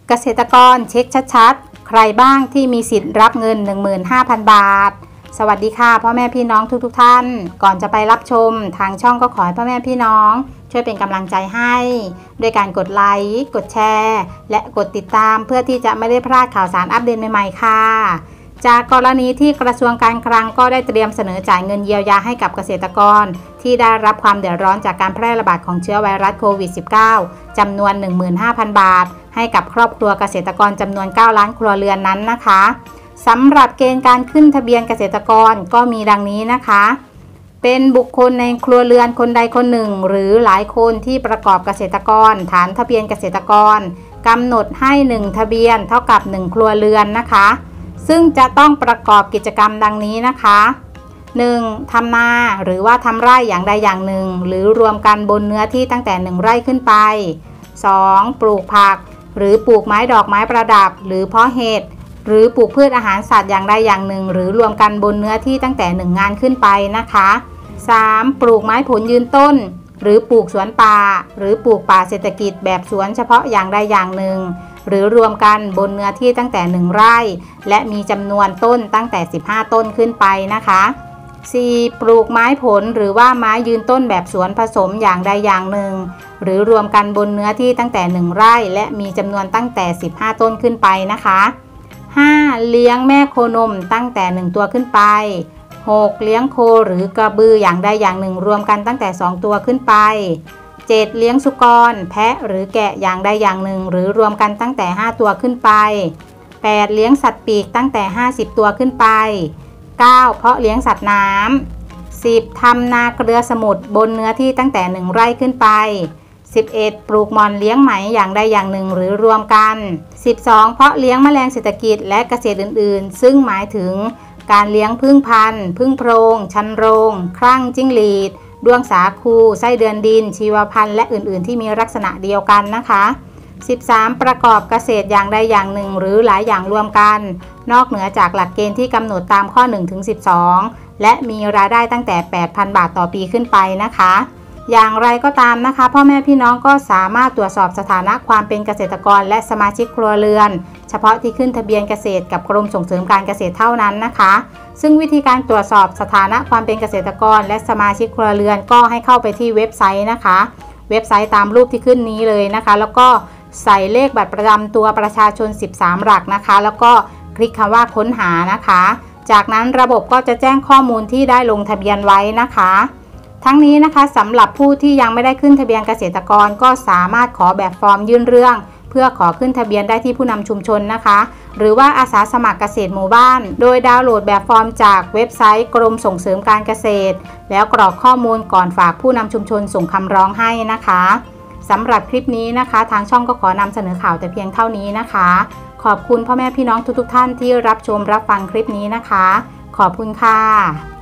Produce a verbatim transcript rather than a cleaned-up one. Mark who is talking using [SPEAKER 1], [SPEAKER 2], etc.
[SPEAKER 1] เกษตรกรเช็คชัดๆใครบ้างที่มีสิทธิ์รับเงิน หนึ่งหมื่นห้าพัน บาทสวัสดีค่ะพ่อแม่พี่น้องทุกๆ ท่านก่อนจะไปรับชมทางช่องก็ขอให้พ่อแม่พี่น้องช่วยเป็นกำลังใจให้ด้วยการกดไลค์กดแชร์และกดติดตามเพื่อที่จะไม่ได้พลาดข่าวสารอัปเดตใหม่ๆค่ะจากกรณีที่กระทรวงการคลังก็ได้เตรียมเสนอจ่ายเงินเยียวยาให้กับเกษตรกรที่ได้รับความเดือดร้อนจากการแพร่ระบาดของเชื้อไวรัสโควิด สิบเก้า จำนวน หนึ่งหมื่นห้าพัน บาทให้กับครอบครัวเกษตรกรจำนวนเก้าล้านครัวเรือนนั้นนะคะสำหรับเกณฑ์การขึ้นทะเบียนเกษตรกรก็มีดังนี้นะคะเป็นบุคคลในครัวเรือนคนใดคนหนึ่งหรือหลายคนที่ประกอบเกษตรกรฐานทะเบียนเกษตรกรกำหนดให้หนึ่งทะเบียนเท่ากับหนึ่งครัวเรือนนะคะซึ่งจะต้องประกอบกิจกรรมดังนี้นะคะ หนึ่ง. ทำนาหรือว่าทำไร่อย่างใดอย่างหนึ่งหรือรวมกันบนเนื้อที่ตั้งแต่หนึ่งไร่ขึ้นไป สอง. ปลูกผักหรือปลูกไม้ดอกไม้ประดับหรือเพาะเห็ดหรือปลูกพืชอาหารสัตว์อย่างใดอย่างหนึ่งหรือรวมกันบนเนื้อที่ตั้งแต่หนึ่งงานขึ้นไปนะคะ สาม. ปลูกไม้ผลยืนต้นหรือปลูกสวนป่าหรือปลูกป่าเศรษฐกิจแบบสวนเฉพาะอย่างใดอย่างหนึ่งหรือรวมกันบนเนื้อที่ตั้งแต่หนึ่งไร่และมีจำนวนต้นตั้งแต่สิบห้าต้นขึ้นไปนะคะ สี่. ปลูกไม้ผลหรือว่าไม้ยืนต้นแบบสวนผสมอย่างใดอย่างหนึ่งหรือรวมกันบนเนื้อที่ตั้งแต่หนึ่งไร่และมีจำนวนตั้งแต่สิบห้าต้นขึ้นไปนะคะ ห้า. เลี้ยงแม่โคนมตั้งแต่หนึ่งตัวขึ้นไป หก. เลี้ยงโคหรือกระบืออย่างใดอย่างหนึ่งรวมกันตั้งแต่สองตัวขึ้นไป เจ็ด. เลี้ยงสุกรแพะหรือแกะอย่างใดอย่างหนึ่งหรือรวมกันตั้งแต่ห้าตัวขึ้นไป แปด. เลี้ยงสัตว์ปีกตั้งแต่ห้าสิบตัวขึ้นไป เก้า. เพาะเลี้ยงสัตว์น้ำ สิบ. ทำนาเกลือสมุทรบนเนื้อที่ตั้งแต่หนึ่งไร่ขึ้นไป สิบเอ็ด. ปลูกหม่อนเลี้ยงไหมอย่างใดอย่างหนึ่งหรือรวมกัน สิบสอง. เพาะเลี้ยงแมลงเศรษฐกิจและเกษตรอื่นๆซึ่งหมายถึงการเลี้ยงผึ้งพันธุ์ผึ้งโพรงชันโรงครั่งจิ้งหรีดด้วงสาคูไส้เดือนดินชีวพันธุ์และอื่นๆที่มีลักษณะเดียวกันนะคะ สิบสาม ประกอบเกษตรอย่างใดอย่างหนึ่งหรือหลายอย่างรวมกันนอกเหนือจากหลักเกณฑ์ที่กำหนดตามข้อ หนึ่งถึงสิบสอง และมีรายได้ตั้งแต่ แปดพัน บาทต่อปีขึ้นไปนะคะอย่างไรก็ตามนะคะพ่อแม่พี่น้องก็สามารถตรวจสอบสถานะความเป็นเกษตรกรและสมาชิกครัวเรือนเฉพาะที่ขึ้นทะเบียนเกษตรกับกรมส่งเสริมการเกษตรเท่านั้นนะคะซึ่งวิธีการตรวจสอบสถานะความเป็นเกษตรกรและสมาชิกครัวเรือนก็ให้เข้าไปที่เว็บไซต์นะคะเว็บไซต์ตามรูปที่ขึ้นนี้เลยนะคะแล้วก็ใส่เลขบัตรประจำตัวประชาชนสิบสามหลักนะคะแล้วก็คลิกคำว่าค้นหานะคะจากนั้นระบบก็จะแจ้งข้อมูลที่ได้ลงทะเบียนไว้นะคะทั้งนี้นะคะสำหรับผู้ที่ยังไม่ได้ขึ้นทะเบียนเกษตรกรก็สามารถขอแบบฟอร์มยื่นเรื่องเพื่อขอขึ้นทะเบียนได้ที่ผู้นำชุมชนนะคะหรือว่าอาสาสมัครเกษตรหมู่บ้านโดยดาวน์โหลดแบบฟอร์มจากเว็บไซต์กรมส่งเสริมการเกษตรแล้วกรอกข้อมูลก่อนฝากผู้นำชุมชนส่งคำร้องให้นะคะสำหรับคลิปนี้นะคะทางช่องก็ขอนำเสนอข่าวแต่เพียงเท่านี้นะคะขอบคุณพ่อแม่พี่น้องทุกๆท่านที่รับชมรับฟังคลิปนี้นะคะขอบคุณค่ะ